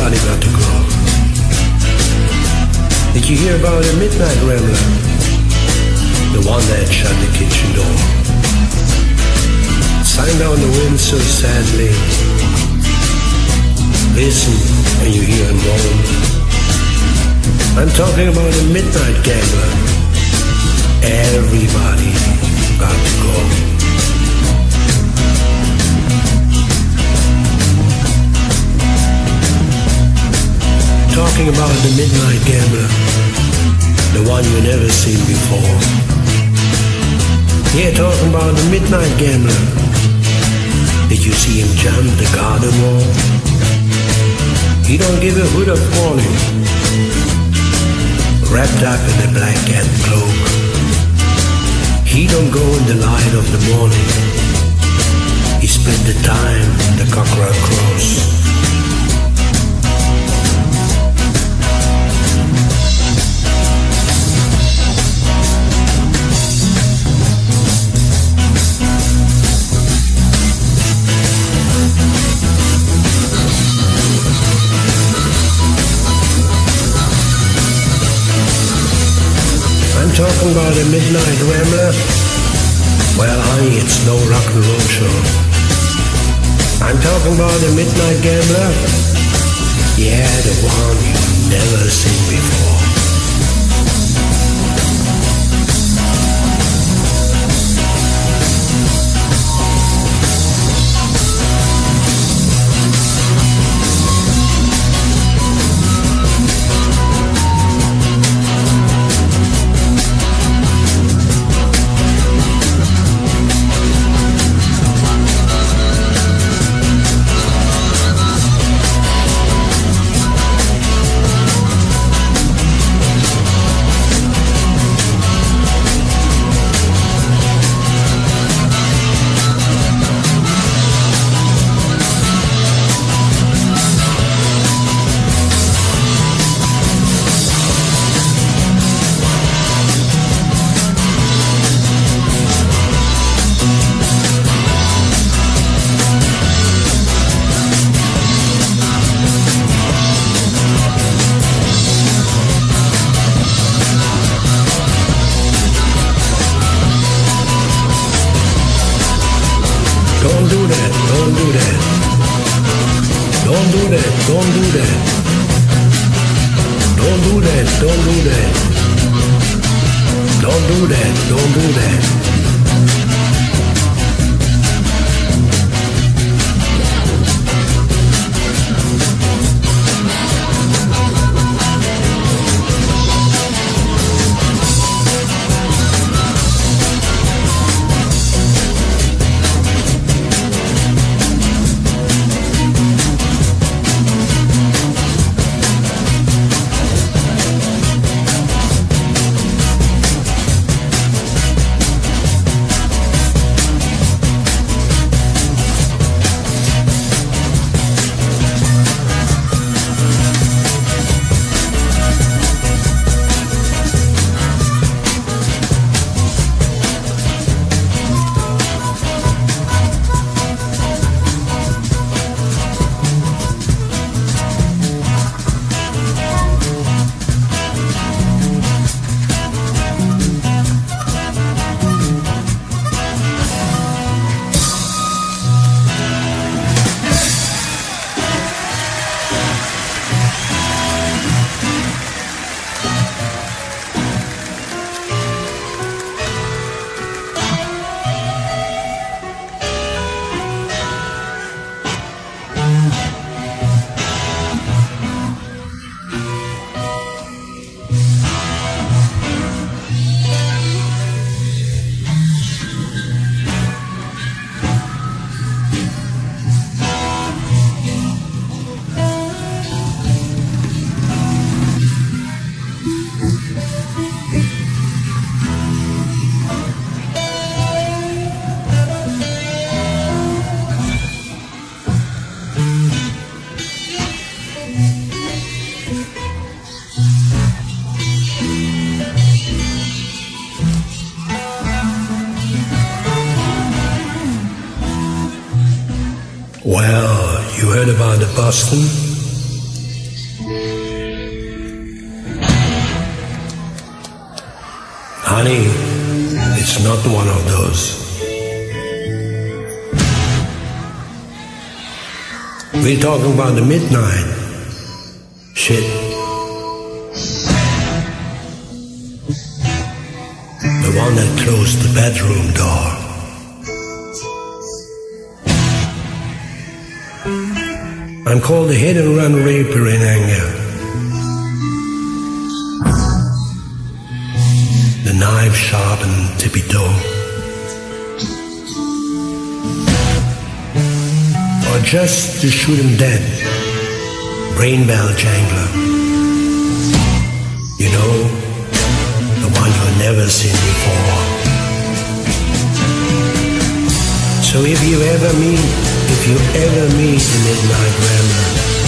everybody got to go. Did you hear about the midnight rambler? The one that shut the kitchen door. Sang down the wind so sadly. Listen when you hear him moan. I'm talking about the midnight gambler. Everybody got to go. Talking about the midnight gambler, the one you never seen before. Yeah, talking about the midnight gambler. Did you see him jump the garden wall? He don't give a hoot of warning. Wrapped up in a black cat cloak. He don't go in the light of the morning. He spent the time the cockerel crows. Talking about a midnight rambler? Well, honey, it's no rock and roll show. I'm talking about a midnight gambler. Yeah, the one you've never seen before. Don't do that, don't do that. Don't do that, don't do that. Don't do that, don't do that. Don't do that, don't do that. Well, you heard about the Boston? honey, it's not one of those. We're talking about the midnight shit. The one that closed the bedroom door. I'm called a hit-and-run raper in anger. The knife sharp and tippy-toe. Or just to shoot him dead, brain bell jangler. You know, the one you've never seen before. So if you ever meet the Midnight Rambler,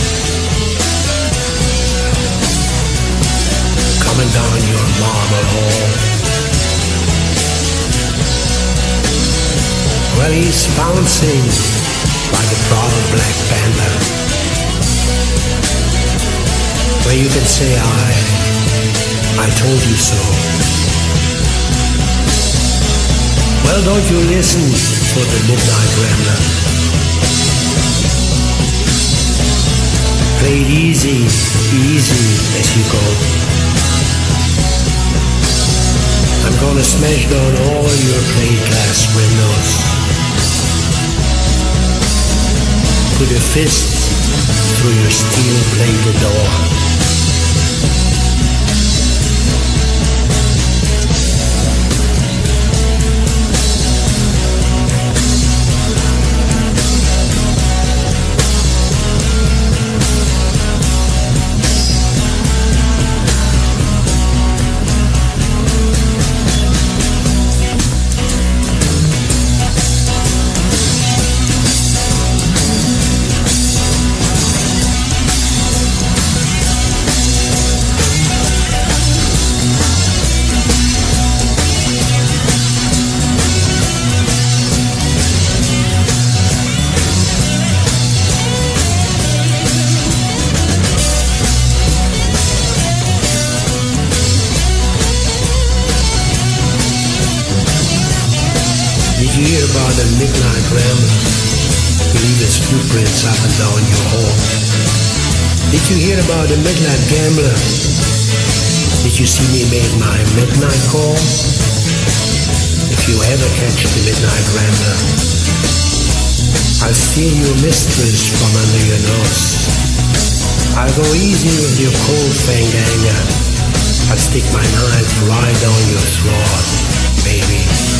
coming down your marble hall, well, he's bouncing like a proud Black Panther, where you can say I told you so. Well, don't you listen for the Midnight Rambler. Play it easy, easy as you go. I'm gonna smash down all your plate glass windows. Put a fist through your steel-plated door. Did you hear about the Midnight Rambler? He leave his footprints up and down your hall. Did you hear about the Midnight Gambler? Did you see me make my midnight call? If you ever catch the Midnight Rambler, I'll steal your mistress from under your nose. I'll go easy with your cold fang anger. I'll stick my knife right down your throat, baby.